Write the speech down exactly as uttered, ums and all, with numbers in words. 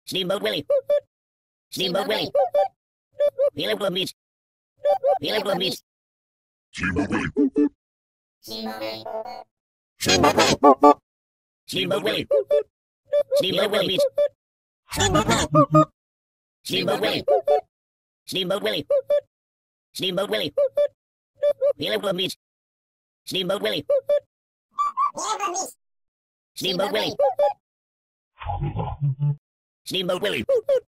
Steamboat Willie. Steamboat Willie. Peeler Club meets. Peeler Club meets. Steamboat Willie. Steamboat Willie. Steamboat Willie. Steamboat Willie meets. Steamboat Willie. Steamboat Willie. Steamboat Willie. Steamboat Willie. Peeler Club meets. Steamboat Willie. Steamboat Willie. Steamboat Willie.